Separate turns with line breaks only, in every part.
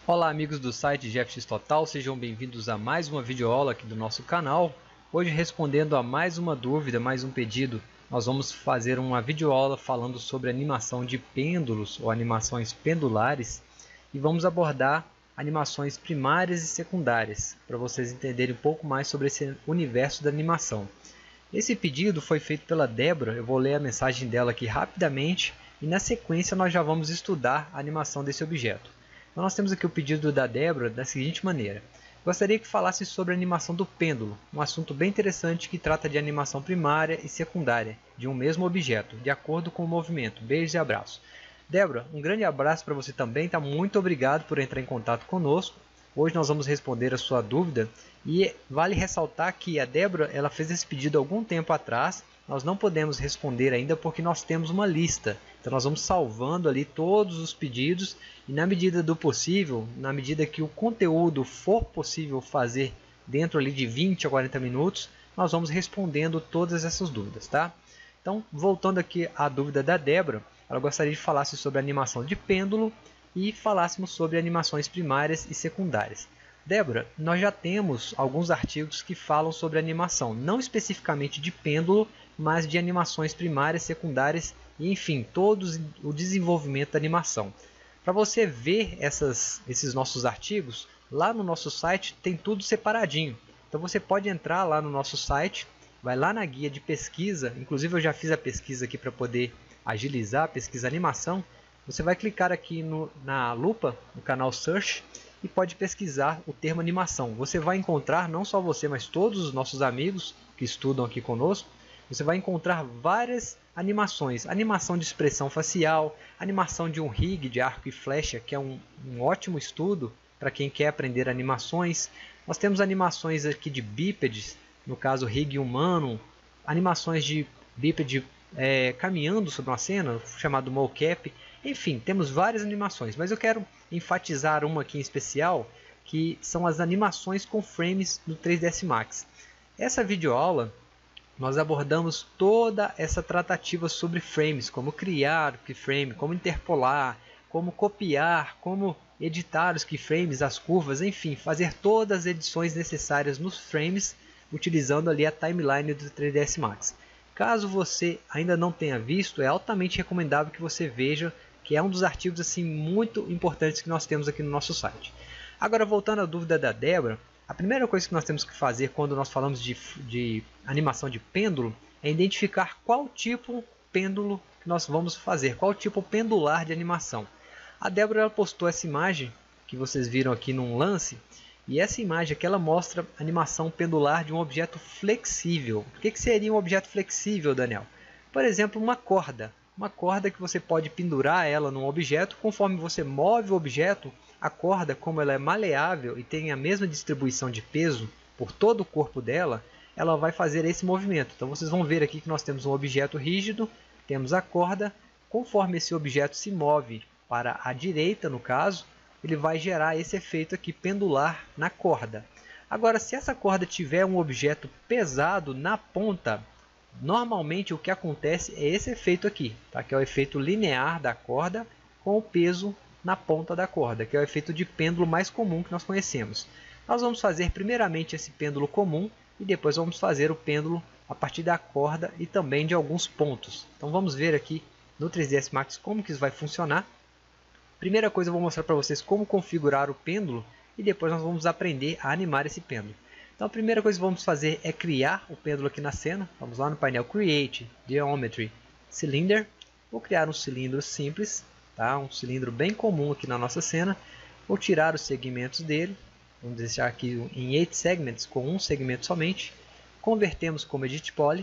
Olá amigos do site GFX Total, sejam bem-vindos a mais uma videoaula aqui do nosso canal. Hoje respondendo a mais uma dúvida, mais um pedido, nós vamos fazer uma videoaula falando sobre animação de pêndulos ou animações pendulares e vamos abordar animações primárias e secundárias, para vocês entenderem um pouco mais sobre esse universo da animação. Esse pedido foi feito pela Débora, eu vou ler a mensagem dela aqui rapidamente e na sequência nós já vamos estudar a animação desse objeto. Então nós temos aqui o pedido da Débora da seguinte maneira: gostaria que falasse sobre a animação do pêndulo, um assunto bem interessante que trata de animação primária e secundária de um mesmo objeto, de acordo com o movimento. Beijos e abraços. Débora, um grande abraço para você também, tá? Muito obrigado por entrar em contato conosco. Hoje nós vamos responder a sua dúvida e vale ressaltar que a Débora ela fez esse pedido há algum tempo atrás. Nós não podemos responder ainda porque nós temos uma lista. Então nós vamos salvando ali todos os pedidos e na medida do possível, na medida que o conteúdo for possível fazer dentro ali de 20 a 40 minutos, nós vamos respondendo todas essas dúvidas, tá? Então, voltando aqui à dúvida da Débora, ela gostaria de falar sobre a animação de pêndulo e falássemos sobre animações primárias e secundárias. Débora, nós já temos alguns artigos que falam sobre animação, não especificamente de pêndulo, mas de animações primárias, secundárias e, enfim, todo o desenvolvimento da animação. Para você ver esses nossos artigos, lá no nosso site tem tudo separadinho. Então você pode entrar lá no nosso site, vai lá na guia de pesquisa, inclusive eu já fiz a pesquisa aqui para poder agilizar a pesquisa animação. Você vai clicar aqui na lupa, no canal Search, e pode pesquisar o termo animação. Você vai encontrar, não só você, mas todos os nossos amigos que estudam aqui conosco, você vai encontrar várias animações. Animação de expressão facial, animação de um rig de arco e flecha, que é um ótimo estudo para quem quer aprender animações. Nós temos animações aqui de bípedes, no caso rig humano, animações de bípede caminhando sobre uma cena, chamado mocap. Enfim, temos várias animações, mas eu quero enfatizar uma aqui em especial, que são as animações com frames no 3ds Max. Essa videoaula nós abordamos toda essa tratativa sobre frames, como criar o keyframe, como interpolar, como copiar, como editar os keyframes, as curvas, enfim, fazer todas as edições necessárias nos frames, utilizando ali a timeline do 3ds Max. Caso você ainda não tenha visto, é altamente recomendável que você veja, que é um dos artigos assim, muito importantes que nós temos aqui no nosso site. Agora, voltando à dúvida da Débora, a primeira coisa que nós temos que fazer quando nós falamos de animação de pêndulo é identificar qual tipo pêndulo que nós vamos fazer, qual tipo pendular de animação. A Débora ela postou essa imagem que vocês viram aqui num lance, e essa imagem aqui ela mostra a animação pendular de um objeto flexível. O que seria um objeto flexível, Daniel? Por exemplo, uma corda. Uma corda que você pode pendurar ela num objeto, conforme você move o objeto, a corda, como ela é maleável e tem a mesma distribuição de peso por todo o corpo dela, ela vai fazer esse movimento. Então vocês vão ver aqui que nós temos um objeto rígido, temos a corda, conforme esse objeto se move para a direita, no caso, ele vai gerar esse efeito aqui pendular na corda. Agora, se essa corda tiver um objeto pesado na ponta, normalmente o que acontece é esse efeito aqui, tá? Que é o efeito linear da corda com o peso na ponta da corda, que é o efeito de pêndulo mais comum que nós conhecemos. Nós vamos fazer primeiramente esse pêndulo comum e depois vamos fazer o pêndulo a partir da corda e também de alguns pontos. Então vamos ver aqui no 3ds Max como que isso vai funcionar. Primeira coisa eu vou mostrar para vocês como configurar o pêndulo e depois nós vamos aprender a animar esse pêndulo. Então a primeira coisa que vamos fazer é criar o pêndulo aqui na cena. Vamos lá no painel Create, Geometry, Cylinder. Vou criar um cilindro simples, tá? Um cilindro bem comum aqui na nossa cena. Vou tirar os segmentos dele. Vamos deixar aqui em 8 segments, com um segmento somente. Convertemos como Edit Poly.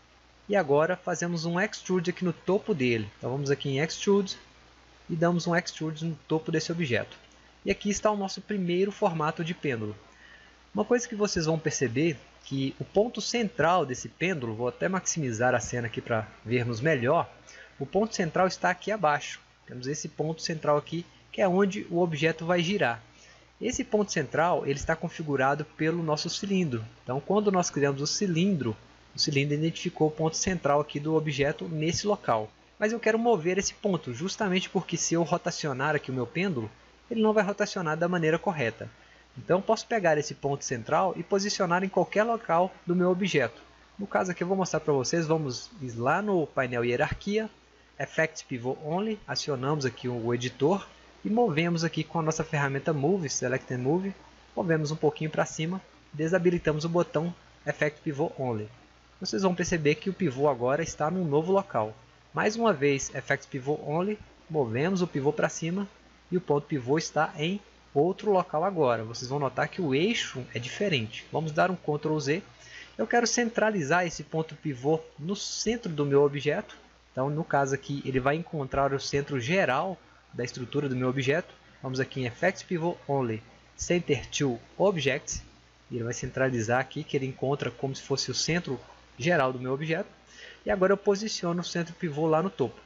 E agora fazemos um Extrude aqui no topo dele. Então vamos aqui em Extrude e damos um Extrude no topo desse objeto. E aqui está o nosso primeiro formato de pêndulo. Uma coisa que vocês vão perceber que o ponto central desse pêndulo, vou até maximizar a cena aqui para vermos melhor, o ponto central está aqui abaixo. Temos esse ponto central aqui, que é onde o objeto vai girar. Esse ponto central ele está configurado pelo nosso cilindro. Então, quando nós criamos o cilindro identificou o ponto central aqui do objeto nesse local. Mas eu quero mover esse ponto, justamente porque se eu rotacionar aqui o meu pêndulo, ele não vai rotacionar da maneira correta. Então eu posso pegar esse ponto central e posicionar em qualquer local do meu objeto. No caso aqui eu vou mostrar para vocês, vamos lá no painel hierarquia, Effect Pivot Only, acionamos aqui o editor e movemos aqui com a nossa ferramenta Move, Select and Move, movemos um pouquinho para cima, desabilitamos o botão Effect Pivot Only. Vocês vão perceber que o pivô agora está num novo local. Mais uma vez, Effect Pivot Only, movemos o pivô para cima e o ponto pivô está em outro local agora. Vocês vão notar que o eixo é diferente. Vamos dar um Ctrl Z. Eu quero centralizar esse ponto pivô no centro do meu objeto. Então, no caso aqui, ele vai encontrar o centro geral da estrutura do meu objeto. Vamos aqui em Effect Pivot Only, Center to Object. E ele vai centralizar aqui, que ele encontra como se fosse o centro geral do meu objeto. E agora eu posiciono o centro pivô lá no topo.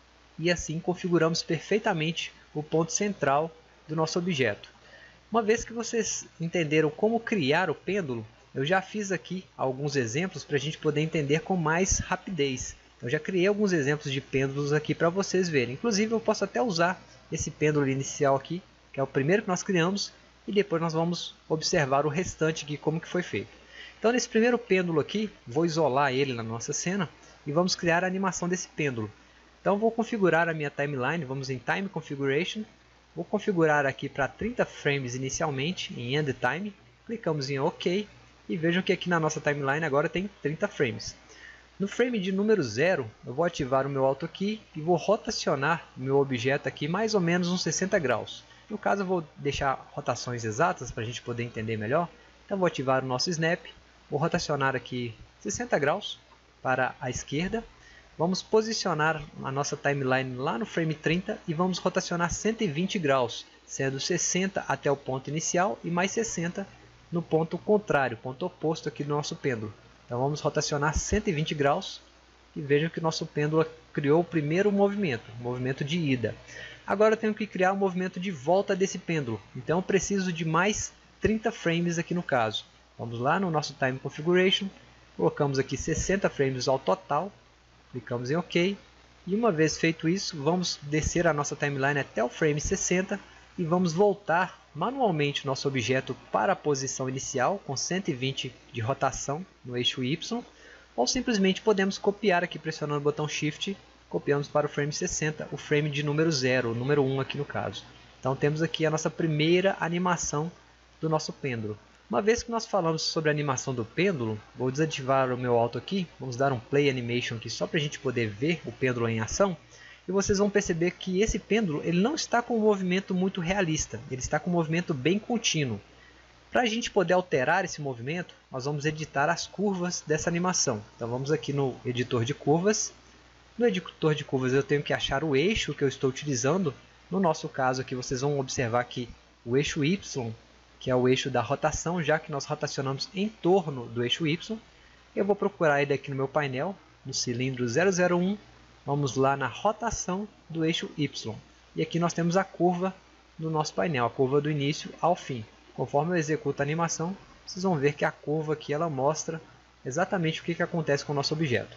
E assim configuramos perfeitamente o ponto central do nosso objeto. Uma vez que vocês entenderam como criar o pêndulo, eu já fiz aqui alguns exemplos para a gente poder entender com mais rapidez. Eu já criei alguns exemplos de pêndulos aqui para vocês verem. Inclusive eu posso até usar esse pêndulo inicial aqui, que é o primeiro que nós criamos, e depois nós vamos observar o restante aqui, como que foi feito. Então nesse primeiro pêndulo aqui, vou isolar ele na nossa cena e vamos criar a animação desse pêndulo. Então vou configurar a minha timeline, vamos em Time Configuration, vou configurar aqui para 30 frames inicialmente, em End Time, clicamos em OK e vejam que aqui na nossa timeline agora tem 30 frames. No frame de número 0, eu vou ativar o meu Auto Key e vou rotacionar o meu objeto aqui mais ou menos uns 60 graus. No caso eu vou deixar rotações exatas para a gente poder entender melhor. Então vou ativar o nosso Snap, vou rotacionar aqui 60 graus para a esquerda. Vamos posicionar a nossa timeline lá no frame 30 e vamos rotacionar 120 graus, sendo 60 até o ponto inicial e mais 60 no ponto contrário, ponto oposto aqui do nosso pêndulo. Então vamos rotacionar 120 graus e vejam que o nosso pêndulo criou o primeiro movimento, o movimento de ida. Agora eu tenho que criar um movimento de volta desse pêndulo, então eu preciso de mais 30 frames aqui no caso. Vamos lá no nosso Time Configuration, colocamos aqui 60 frames ao total, clicamos em OK. E uma vez feito isso, vamos descer a nossa timeline até o frame 60 e vamos voltar manualmente o nosso objeto para a posição inicial com 120 de rotação no eixo Y, ou simplesmente podemos copiar aqui pressionando o botão Shift, copiamos para o frame 60, o frame de número 0, o número 1 aqui no caso. Então temos aqui a nossa primeira animação do nosso pêndulo. Uma vez que nós falamos sobre a animação do pêndulo, vou desativar o meu Auto aqui, vamos dar um Play Animation aqui só para a gente poder ver o pêndulo em ação. E vocês vão perceber que esse pêndulo ele não está com um movimento muito realista, ele está com um movimento bem contínuo. Para a gente poder alterar esse movimento, nós vamos editar as curvas dessa animação. Então vamos aqui no editor de curvas. No editor de curvas eu tenho que achar o eixo que eu estou utilizando. No nosso caso aqui vocês vão observar que o eixo Y, que é o eixo da rotação, já que nós rotacionamos em torno do eixo Y. Eu vou procurar ele aqui no meu painel, no cilindro 001. Vamos lá na rotação do eixo Y. E aqui nós temos a curva do nosso painel, a curva do início ao fim. Conforme eu executo a animação, vocês vão ver que a curva aqui ela mostra exatamente o que acontece com o nosso objeto.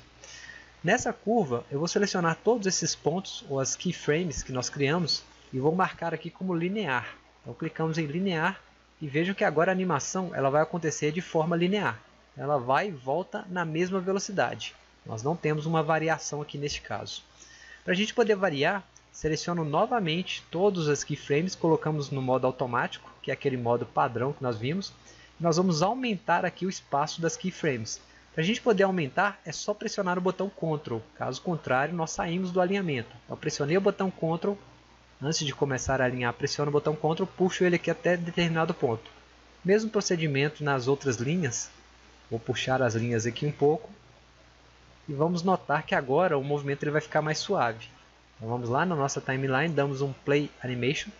Nessa curva, eu vou selecionar todos esses pontos, ou as keyframes que nós criamos, e vou marcar aqui como linear. Então clicamos em linear e vejam que agora a animação ela vai acontecer de forma linear. Ela vai e volta na mesma velocidade. Nós não temos uma variação aqui neste caso. Para a gente poder variar, seleciono novamente todas as keyframes, colocamos no modo automático, que é aquele modo padrão que nós vimos. E nós vamos aumentar aqui o espaço das keyframes. Para a gente poder aumentar, é só pressionar o botão Ctrl. Caso contrário, nós saímos do alinhamento. Então, pressionei o botão Ctrl. Antes de começar a alinhar, pressiono o botão Ctrl, puxo ele aqui até determinado ponto. Mesmo procedimento nas outras linhas. Vou puxar as linhas aqui um pouco. E vamos notar que agora o movimento ele vai ficar mais suave. Então vamos lá na nossa timeline, damos um Play Animation.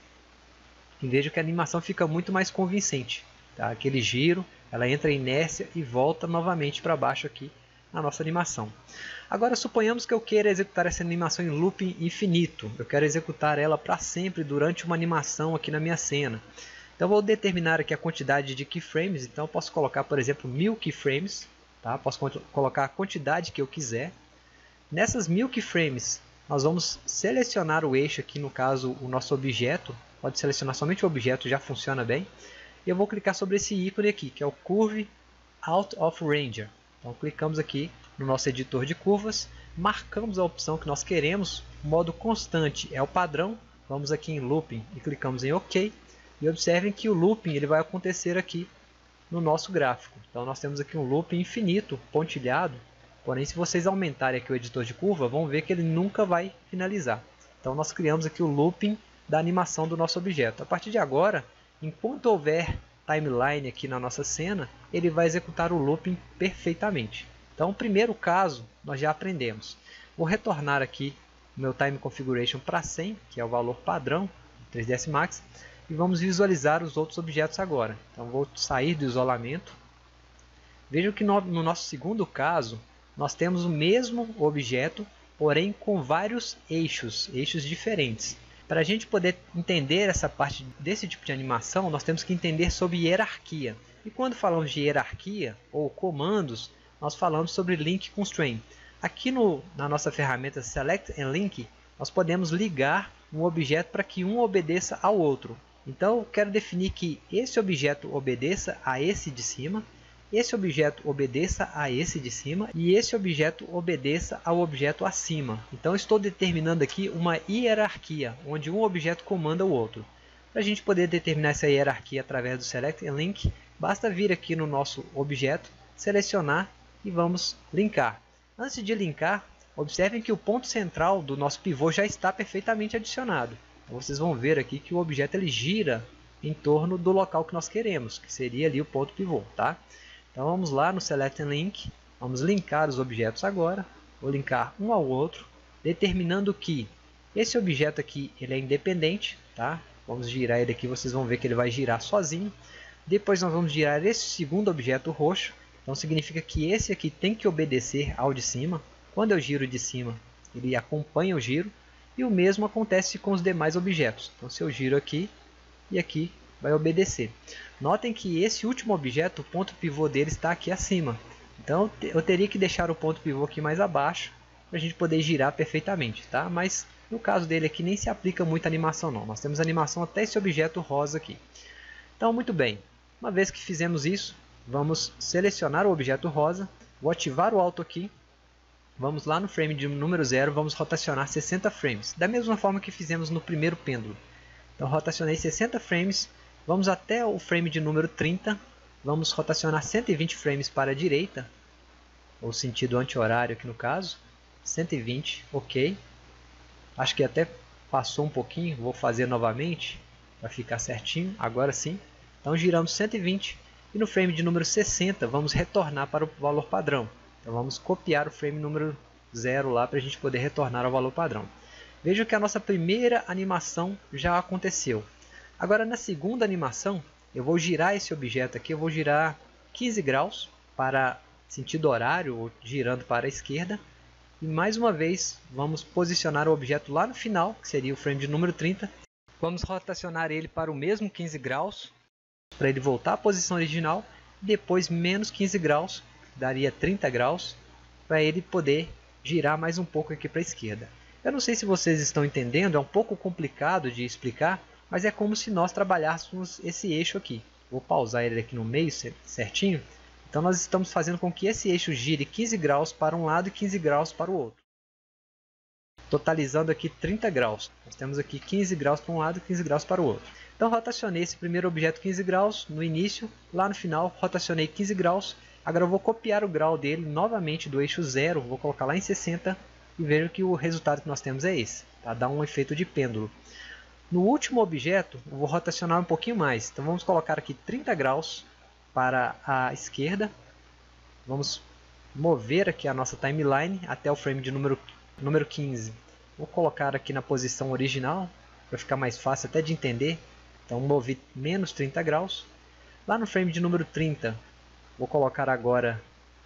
E veja que a animação fica muito mais convincente. Tá? Aquele giro, ela entra em inércia e volta novamente para baixo aqui na nossa animação. Agora suponhamos que eu queira executar essa animação em looping infinito. Eu quero executar ela para sempre durante uma animação aqui na minha cena. Então vou determinar aqui a quantidade de keyframes. Então eu posso colocar, por exemplo, 1000 keyframes. Tá? Posso colocar a quantidade que eu quiser. Nessas 1000 keyframes, nós vamos selecionar o eixo aqui, no caso, o nosso objeto, pode selecionar somente o objeto, já funciona bem. E eu vou clicar sobre esse ícone aqui, que é o Curve Out of Ranger. Então clicamos aqui no nosso editor de curvas, marcamos a opção que nós queremos, modo constante é o padrão, vamos aqui em Looping e clicamos em OK. E observem que o looping ele vai acontecer aqui no nosso gráfico. Então nós temos aqui um looping infinito, pontilhado, porém se vocês aumentarem aqui o editor de curva, vão ver que ele nunca vai finalizar. Então nós criamos aqui o looping da animação do nosso objeto. A partir de agora, enquanto houver timeline aqui na nossa cena, ele vai executar o looping perfeitamente. Então o primeiro caso nós já aprendemos. Vou retornar aqui o meu Time Configuration para 100, que é o valor padrão do 3ds Max, e vamos visualizar os outros objetos agora. Então vou sair do isolamento. Vejam que no nosso segundo caso, nós temos o mesmo objeto, porém com vários eixos diferentes. Para a gente poder entender essa parte desse tipo de animação, nós temos que entender sobre hierarquia. E quando falamos de hierarquia ou comandos, nós falamos sobre Link Constraint. Aqui na nossa ferramenta Select and Link, nós podemos ligar um objeto para que um obedeça ao outro. Então eu quero definir que esse objeto obedeça a esse de cima, esse objeto obedeça a esse de cima e esse objeto obedeça ao objeto acima. Então estou determinando aqui uma hierarquia, onde um objeto comanda o outro. Para a gente poder determinar essa hierarquia através do Select and Link, basta vir aqui no nosso objeto, selecionar e vamos linkar. Antes de linkar, observem que o ponto central do nosso pivô já está perfeitamente adicionado. Então, vocês vão ver aqui que o objeto ele gira em torno do local que nós queremos, que seria ali o ponto pivô, tá? Então vamos lá no Select and Link, vamos linkar os objetos agora, vou linkar um ao outro, determinando que esse objeto aqui ele é independente, tá? Vamos girar ele aqui, vocês vão ver que ele vai girar sozinho. Depois nós vamos girar esse segundo objeto roxo, então significa que esse aqui tem que obedecer ao de cima. Quando eu giro de cima, ele acompanha o giro, e o mesmo acontece com os demais objetos. Então se eu giro aqui, e aqui vai obedecer. Notem que esse último objeto, o ponto pivô dele está aqui acima. Então eu teria que deixar o ponto pivô aqui mais abaixo, para a gente poder girar perfeitamente, tá? Mas no caso dele aqui nem se aplica muita animação não. Nós temos animação até esse objeto rosa aqui. Então muito bem, uma vez que fizemos isso, vamos selecionar o objeto rosa, vou ativar o Auto aqui, vamos lá no frame de número 0, vamos rotacionar 60 frames, da mesma forma que fizemos no primeiro pêndulo. Então rotacionei 60 frames, vamos até o frame de número 30, vamos rotacionar 120 frames para a direita, ou sentido anti-horário aqui no caso, 120, ok. Acho que até passou um pouquinho, vou fazer novamente, para ficar certinho, agora sim. Então giramos 120 e no frame de número 60 vamos retornar para o valor padrão. Então vamos copiar o frame número 0 lá para a gente poder retornar ao valor padrão. Vejam que a nossa primeira animação já aconteceu. Agora na segunda animação, eu vou girar esse objeto aqui, eu vou girar 15 graus para sentido horário, ou girando para a esquerda. E mais uma vez, vamos posicionar o objeto lá no final, que seria o frame de número 30. Vamos rotacionar ele para o mesmo 15 graus, para ele voltar à posição original. Depois menos 15 graus, daria 30 graus, para ele poder girar mais um pouco aqui para a esquerda. Eu não sei se vocês estão entendendo, é um pouco complicado de explicar, mas é como se nós trabalhássemos esse eixo aqui. Vou pausar ele aqui no meio certinho. Então nós estamos fazendo com que esse eixo gire 15 graus para um lado e 15 graus para o outro. Totalizando aqui 30 graus. Nós temos aqui 15 graus para um lado e 15 graus para o outro. Então rotacionei esse primeiro objeto 15 graus no início, lá no final rotacionei 15 graus. Agora eu vou copiar o grau dele novamente do eixo 0, vou colocar lá em 60 e vejo que o resultado que nós temos é esse. Tá? Dá um efeito de pêndulo. No último objeto eu vou rotacionar um pouquinho mais. Então vamos colocar aqui 30 graus para a esquerda. Vamos mover aqui a nossa timeline até o frame de número 15. Vou colocar aqui na posição original, para ficar mais fácil até de entender. Então movi menos 30 graus. Lá no frame de número 30, vou colocar agora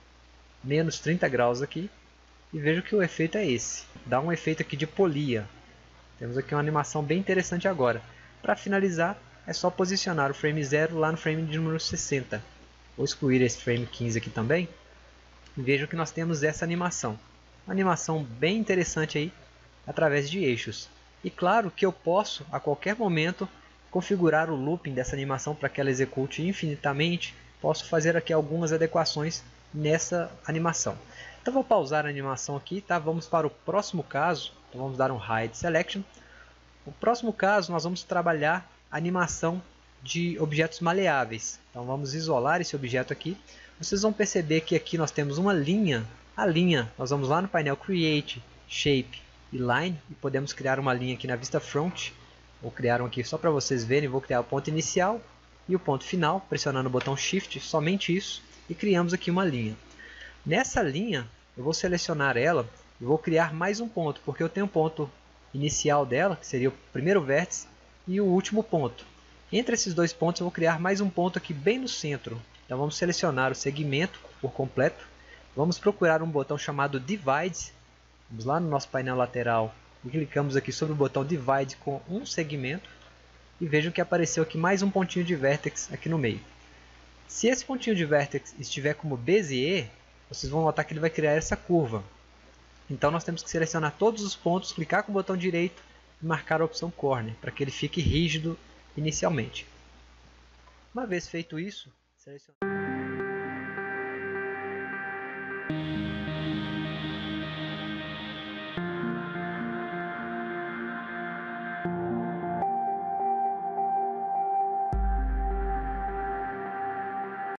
menos 30 graus aqui. E vejo que o efeito é esse. Dá um efeito aqui de polia. Temos aqui uma animação bem interessante agora. Para finalizar, é só posicionar o frame 0 lá no frame de número 60. Vou excluir esse frame 15 aqui também. E vejo que nós temos essa animação. Uma animação bem interessante aí, através de eixos. E claro que eu posso, a qualquer momento, configurar o looping dessa animação para que ela execute infinitamente, posso fazer aqui algumas adequações nessa animação. Então vou pausar a animação aqui, tá? Vamos para o próximo caso. Então vamos dar um Hide Selection. No próximo caso nós vamos trabalhar a animação de objetos maleáveis. Então vamos isolar esse objeto aqui. Vocês vão perceber que aqui nós temos uma linha. A linha, nós vamos lá no painel Create, Shape e Line e podemos criar uma linha aqui na vista Front. Vou criar um aqui só para vocês verem. Vou criar o ponto inicial e o ponto final, pressionando o botão Shift, somente isso, e criamos aqui uma linha. Nessa linha, eu vou selecionar ela e vou criar mais um ponto, porque eu tenho um ponto inicial dela, que seria o primeiro vértice, e o último ponto. Entre esses dois pontos, eu vou criar mais um ponto aqui bem no centro. Então vamos selecionar o segmento por completo. Vamos procurar um botão chamado Divide. Vamos lá no nosso painel lateral e clicamos aqui sobre o botão Divide com um segmento. E vejam que apareceu aqui mais um pontinho de vértex aqui no meio. Se esse pontinho de vértex estiver como Bezier, vocês vão notar que ele vai criar essa curva. Então nós temos que selecionar todos os pontos, clicar com o botão direito e marcar a opção Corner, para que ele fique rígido inicialmente. Uma vez feito isso, selecionar